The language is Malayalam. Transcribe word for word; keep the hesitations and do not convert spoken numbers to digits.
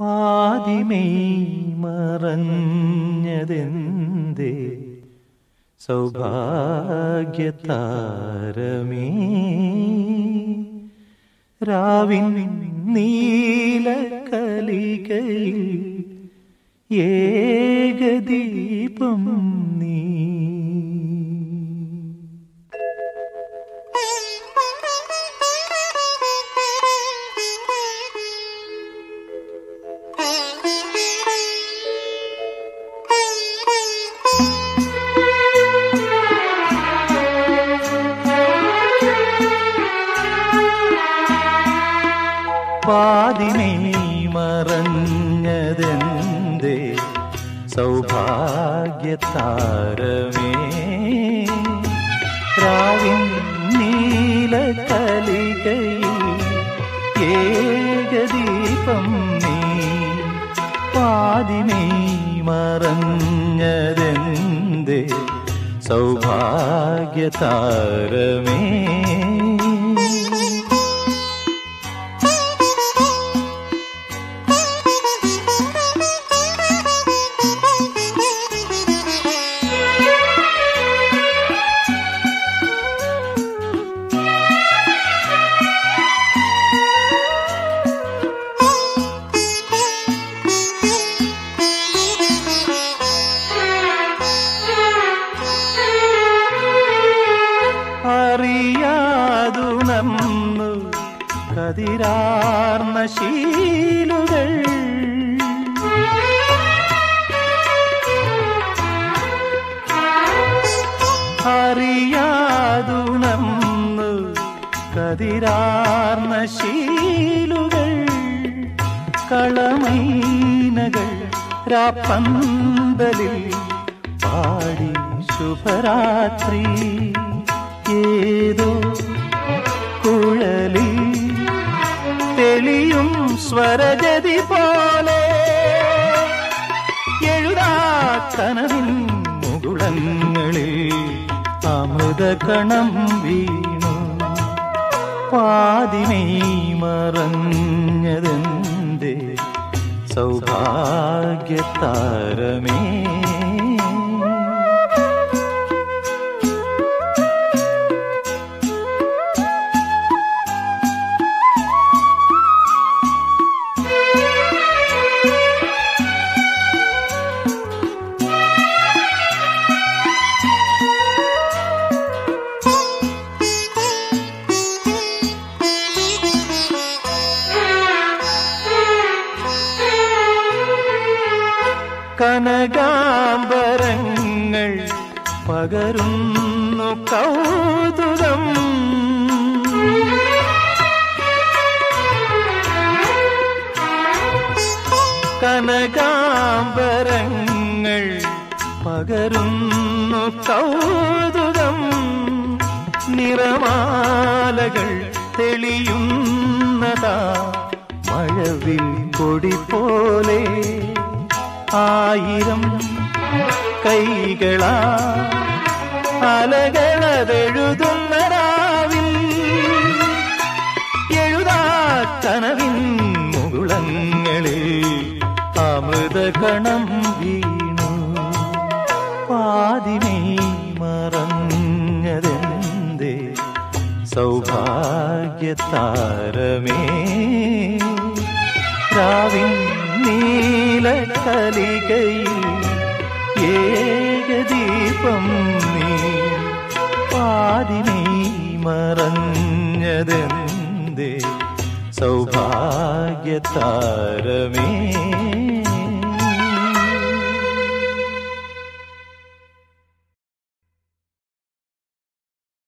ആദിമേയ് മറഞ്ഞതെന്തേ സൗഭാഗ്യതാരമേ രാവിൻ നീലകലികയിൽ ഏകദീപം നീ. പാതിമേയ് മറഞ്ഞതെന്തേ സൗഭാഗ്യതാരമേ രാവിൻ നീലകലികയിൽ ഏകദീപം നീ. പാതിമേയ് മറഞ്ഞതെന്തേ സൗഭാഗ്യതാരമേ. അറിയാതുണർന്നു കതിരാർന്ന ശീലുകൾ അറിയാതുണർന്നു കതിരാർന്ന ശീലുകൾ കളമൈനകൾ രാപ്പന്തലിൽ പാടി ശുഭരാത്രി. ഏതോ കുഴലി തെളിയും സ്വരജതി പോലെ എഴുതാക്കനവിൻ മുകുളങ്ങളിൽ അമൃതകണം വീണു. പാതിമേയ് മറഞ്ഞതെന്തേ സൗഭാഗ്യതാരമേ. കനകാംബരങ്ങൾ പകരുന്നു കൗതുകം കനകാംബരങ്ങൾ പകരുന്നു കൗതുകം. നിറമാലകൾ തെളിയുന്നതാ മഴവിൽ കൊടി പോലെ. ആയിരം കൈകളാ അലകളതെഴുതുന്ന രാവിൽ എഴുതാക്കനവിൻ മുകുളങ്ങളിൽ അമൃതകണം വീണു. പാതിമേയ് മറഞ്ഞതെന്തേ സൗഭാഗ്യതാരമേ രാവിൻ നീലകലികയിൽ ഏകദീപം നീ. പാതിമേയ് മറഞ്ഞതെന്തേ സൗഭാഗ്യതാരമേ.